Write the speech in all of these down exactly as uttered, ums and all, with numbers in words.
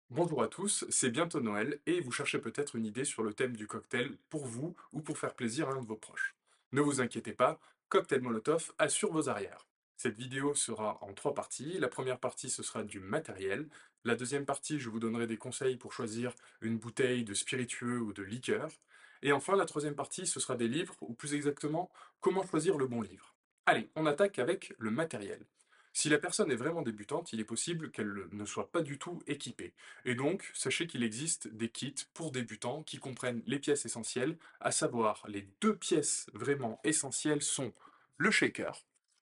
Bonjour à tous, c'est bientôt Noël et vous cherchez peut-être une idée sur le thème du cocktail pour vous ou pour faire plaisir à un de vos proches. Ne vous inquiétez pas, Cocktail Molotov assure vos arrières. Cette vidéo sera en trois parties. La première partie, ce sera du matériel. La deuxième partie, je vous donnerai des conseils pour choisir une bouteille de spiritueux ou de liqueur. Et enfin, la troisième partie, ce sera des livres, ou plus exactement, comment choisir le bon livre. Allez, on attaque avec le matériel. Si la personne est vraiment débutante, il est possible qu'elle ne soit pas du tout équipée. Et donc, sachez qu'il existe des kits pour débutants qui comprennent les pièces essentielles, à savoir les deux pièces vraiment essentielles sont le shaker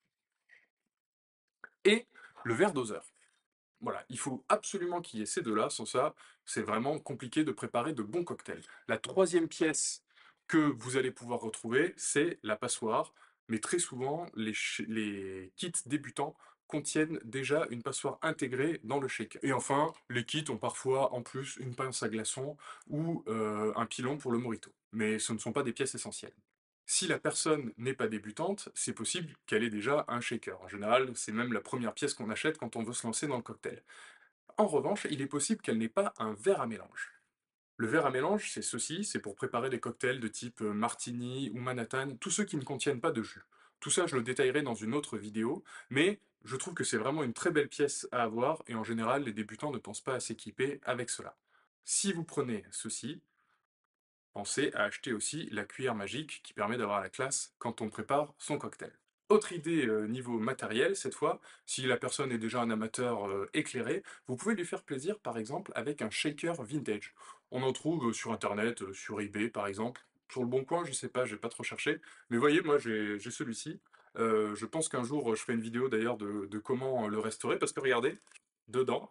et le verre doseur. Voilà, il faut absolument qu'il y ait ces deux-là, sans ça, c'est vraiment compliqué de préparer de bons cocktails. La troisième pièce que vous allez pouvoir retrouver, c'est la passoire, mais très souvent, les, les kits débutants contiennent déjà une passoire intégrée dans le shaker. Et enfin, les kits ont parfois en plus une pince à glaçons ou euh, un pilon pour le mojito. Mais ce ne sont pas des pièces essentielles. Si la personne n'est pas débutante, c'est possible qu'elle ait déjà un shaker. En général, c'est même la première pièce qu'on achète quand on veut se lancer dans le cocktail. En revanche, il est possible qu'elle n'ait pas un verre à mélange. Le verre à mélange, c'est ceci, c'est pour préparer des cocktails de type euh, martini ou Manhattan, tous ceux qui ne contiennent pas de jus. Tout ça, je le détaillerai dans une autre vidéo, mais je trouve que c'est vraiment une très belle pièce à avoir, et en général, les débutants ne pensent pas à s'équiper avec cela. Si vous prenez ceci, pensez à acheter aussi la cuillère magique qui permet d'avoir la classe quand on prépare son cocktail. Autre idée euh, niveau matériel, cette fois, si la personne est déjà un amateur euh, éclairé, vous pouvez lui faire plaisir par exemple avec un shaker vintage. On en trouve euh, sur internet, euh, sur eBay par exemple. Sur le bon coin, je sais pas, j'ai pas trop cherché. Mais voyez, moi j'ai j'ai celui-ci. Euh, je pense qu'un jour je ferai une vidéo d'ailleurs de, de comment le restaurer, parce que regardez, dedans,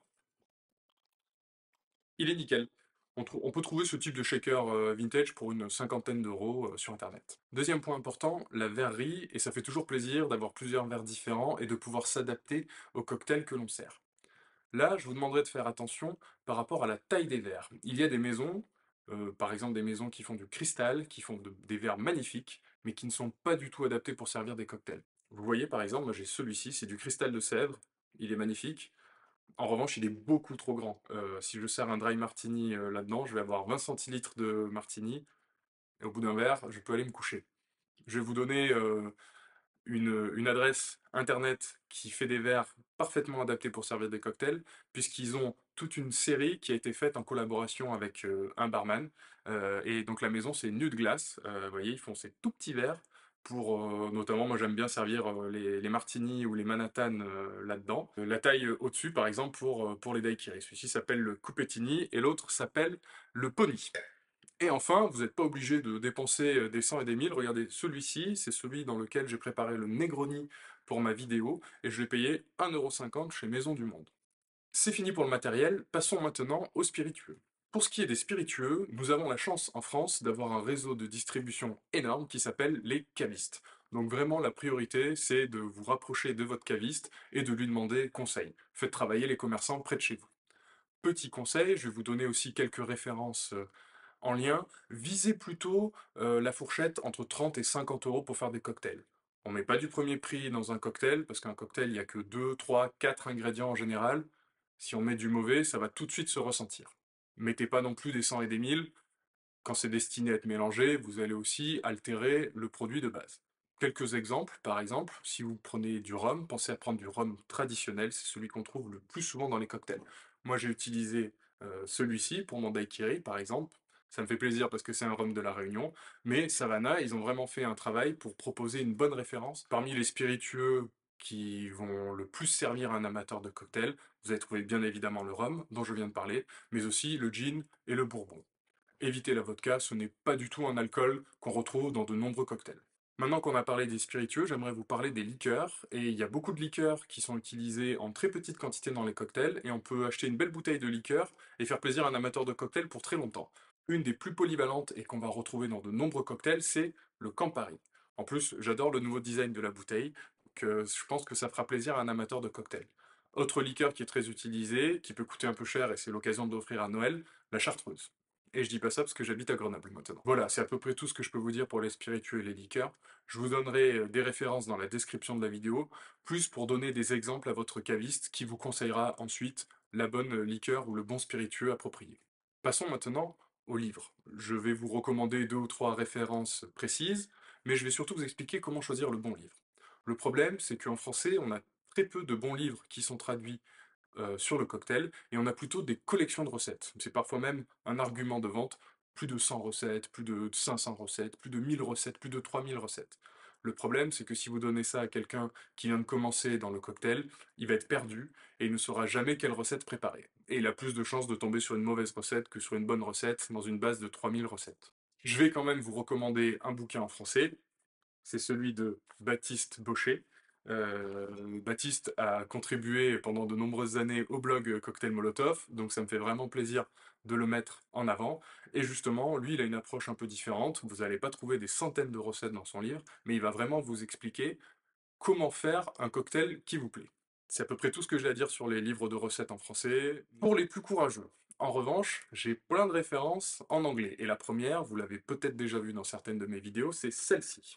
il est nickel. On, trou- on peut trouver ce type de shaker euh, vintage pour une cinquantaine d'euros euh, sur internet. Deuxième point important, la verrerie, et ça fait toujours plaisir d'avoir plusieurs verres différents et de pouvoir s'adapter au cocktail que l'on sert. Là, je vous demanderai de faire attention par rapport à la taille des verres. Il y a des maisons, euh, par exemple des maisons qui font du cristal, qui font de- des verres magnifiques, mais qui ne sont pas du tout adaptés pour servir des cocktails. Vous voyez par exemple, moi j'ai celui-ci, c'est du cristal de Sèvres, il est magnifique. En revanche, il est beaucoup trop grand. Euh, si je sers un dry martini euh, là-dedans, je vais avoir vingt centilitres de martini, et au bout d'un verre, je peux aller me coucher. Je vais vous donner euh, une, une adresse internet qui fait des verres parfaitement adaptés pour servir des cocktails, puisqu'ils ont toute une série qui a été faite en collaboration avec euh, un barman. Euh, et donc la maison, c'est Nude Glass. Euh, vous voyez, ils font ces tout petits verres pour, euh, notamment, moi j'aime bien servir euh, les, les martinis ou les Manhattan euh, là-dedans. Euh, la taille euh, au-dessus, par exemple, pour, euh, pour les daiquiris. Celui-ci s'appelle le Cupettini et l'autre s'appelle le Pony. Et enfin, vous n'êtes pas obligé de dépenser euh, des cent et des mille. Regardez, celui-ci, c'est celui dans lequel j'ai préparé le Negroni pour ma vidéo, et je l'ai payé un euro cinquante chez Maison du Monde. C'est fini pour le matériel, passons maintenant aux spiritueux. Pour ce qui est des spiritueux, nous avons la chance en France d'avoir un réseau de distribution énorme qui s'appelle les cavistes. Donc vraiment, la priorité, c'est de vous rapprocher de votre caviste et de lui demander conseil. Faites travailler les commerçants près de chez vous. Petit conseil, je vais vous donner aussi quelques références euh, en lien, visez plutôt euh, la fourchette entre trente et cinquante euros pour faire des cocktails. On met pas du premier prix dans un cocktail, parce qu'un cocktail, il n'y a que deux, trois, quatre ingrédients en général. Si on met du mauvais, ça va tout de suite se ressentir. Mettez pas non plus des cent et des mille. Quand c'est destiné à être mélangé, vous allez aussi altérer le produit de base. Quelques exemples, par exemple, si vous prenez du rhum, pensez à prendre du rhum traditionnel, c'est celui qu'on trouve le plus souvent dans les cocktails. Moi j'ai utilisé euh, celui-ci pour mon daiquiri, par exemple. Ça me fait plaisir parce que c'est un rhum de la Réunion, mais Savannah, ils ont vraiment fait un travail pour proposer une bonne référence. Parmi les spiritueux qui vont le plus servir à un amateur de cocktail, vous allez trouver bien évidemment le rhum, dont je viens de parler, mais aussi le gin et le bourbon. Évitez la vodka, ce n'est pas du tout un alcool qu'on retrouve dans de nombreux cocktails. Maintenant qu'on a parlé des spiritueux, j'aimerais vous parler des liqueurs, et il y a beaucoup de liqueurs qui sont utilisées en très petite quantité dans les cocktails, et on peut acheter une belle bouteille de liqueur et faire plaisir à un amateur de cocktail pour très longtemps. Une des plus polyvalentes et qu'on va retrouver dans de nombreux cocktails, c'est le Campari. En plus, j'adore le nouveau design de la bouteille, que je pense que ça fera plaisir à un amateur de cocktail. Autre liqueur qui est très utilisée, qui peut coûter un peu cher et c'est l'occasion d'offrir à Noël, la chartreuse. Et je dis pas ça parce que j'habite à Grenoble maintenant. Voilà, c'est à peu près tout ce que je peux vous dire pour les spiritueux et les liqueurs. Je vous donnerai euh, des références dans la description de la vidéo, plus pour donner des exemples à votre caviste qui vous conseillera ensuite la bonne liqueur ou le bon spiritueux approprié. Passons maintenant au livre. Je vais vous recommander deux ou trois références précises, mais je vais surtout vous expliquer comment choisir le bon livre. Le problème, c'est qu'en français, on a très peu de bons livres qui sont traduits euh, sur le cocktail, et on a plutôt des collections de recettes. C'est parfois même un argument de vente, plus de cent recettes, plus de cinq cents recettes, plus de mille recettes, plus de trois mille recettes. Le problème, c'est que si vous donnez ça à quelqu'un qui vient de commencer dans le cocktail, il va être perdu et il ne saura jamais quelle recette préparer. Et il a plus de chances de tomber sur une mauvaise recette que sur une bonne recette dans une base de trois mille recettes. Je vais quand même vous recommander un bouquin en français, c'est celui de Baptiste Baucher. Euh, Baptiste a contribué pendant de nombreuses années au blog Cocktail Molotov, donc ça me fait vraiment plaisir de le mettre en avant. Et justement, lui, il a une approche un peu différente. Vous n'allez pas trouver des centaines de recettes dans son livre, mais il va vraiment vous expliquer comment faire un cocktail qui vous plaît. C'est à peu près tout ce que j'ai à dire sur les livres de recettes en français. Pour les plus courageux, en revanche, j'ai plein de références en anglais. Et la première, vous l'avez peut-être déjà vue dans certaines de mes vidéos, c'est celle-ci.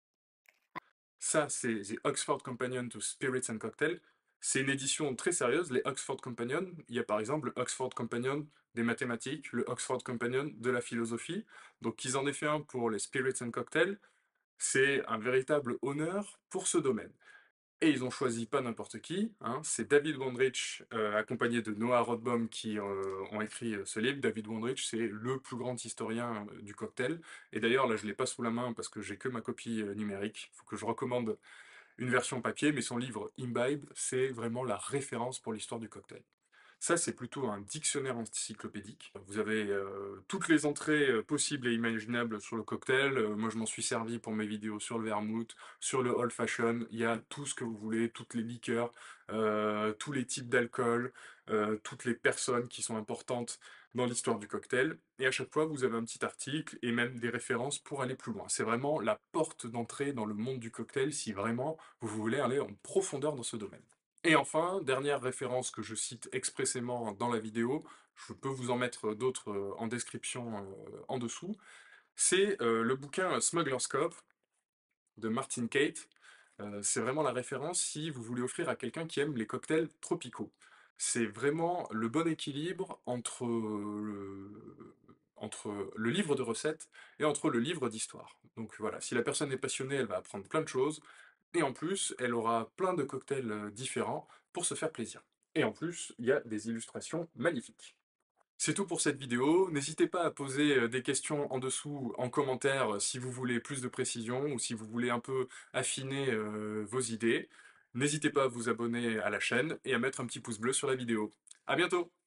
Ça, c'est The Oxford Companion to Spirits and Cocktails. C'est une édition très sérieuse, les Oxford Companion. Il y a par exemple le Oxford Companion des mathématiques, le Oxford Companion de la philosophie. Donc ils en aient fait un pour les Spirits and Cocktails. C'est un véritable honneur pour ce domaine. Et ils ont choisi pas n'importe qui, hein, c'est David Wondrich, euh, accompagné de Noah Rothbaum, qui euh, ont écrit euh, ce livre. David Wondrich, c'est le plus grand historien euh, du cocktail. Et d'ailleurs, là, je l'ai pas sous la main parce que j'ai que ma copie euh, numérique. Il faut que je recommande une version papier, mais son livre Imbibe, c'est vraiment la référence pour l'histoire du cocktail. Ça, c'est plutôt un dictionnaire encyclopédique. Vous avez euh, toutes les entrées euh, possibles et imaginables sur le cocktail. Euh, moi, je m'en suis servi pour mes vidéos sur le vermouth, sur le old fashion. Il y a tout ce que vous voulez, toutes les liqueurs, euh, tous les types d'alcool, euh, toutes les personnes qui sont importantes dans l'histoire du cocktail. Et à chaque fois, vous avez un petit article et même des références pour aller plus loin. C'est vraiment la porte d'entrée dans le monde du cocktail si vraiment vous voulez aller en profondeur dans ce domaine. Et enfin, dernière référence que je cite expressément dans la vidéo, je peux vous en mettre d'autres euh, en description euh, en dessous, c'est euh, le bouquin Smuggler's Cove de Martin Kate. Euh, c'est vraiment la référence si vous voulez offrir à quelqu'un qui aime les cocktails tropicaux. C'est vraiment le bon équilibre entre le, entre le livre de recettes et entre le livre d'histoire. Donc voilà, si la personne est passionnée, elle va apprendre plein de choses. Et en plus, elle aura plein de cocktails euh, différents pour se faire plaisir. Et en plus, il y a des illustrations magnifiques. C'est tout pour cette vidéo. N'hésitez pas à poser euh, des questions en dessous en commentaire euh, si vous voulez plus de précision ou si vous voulez un peu affiner euh, vos idées. N'hésitez pas à vous abonner à la chaîne et à mettre un petit pouce bleu sur la vidéo. À bientôt!